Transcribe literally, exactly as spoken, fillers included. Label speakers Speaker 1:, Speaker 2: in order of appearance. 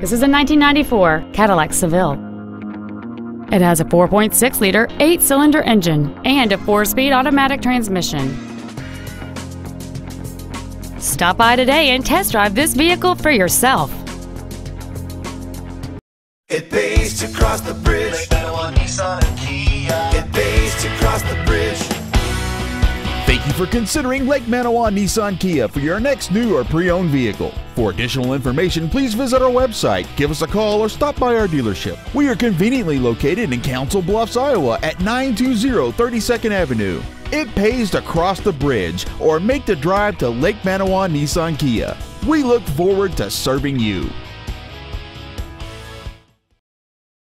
Speaker 1: This is a nineteen ninety-four Cadillac Seville. It has a four point six liter eight-cylinder engine and a four-speed automatic transmission. Stop by today and test drive this vehicle for yourself.
Speaker 2: It pays to cross the bridge. Lake Manawa Nissan and Kia. It pays to cross the bridge.
Speaker 3: Thank you for considering Lake Manawa Nissan Kia for your next new or pre-owned vehicle. For additional information, please visit our website, give us a call, or stop by our dealership. We are conveniently located in Council Bluffs, Iowa at nine two zero thirty-second Avenue. It pays to cross the bridge or make the drive to Lake Manawa Nissan Kia. We look forward to serving you.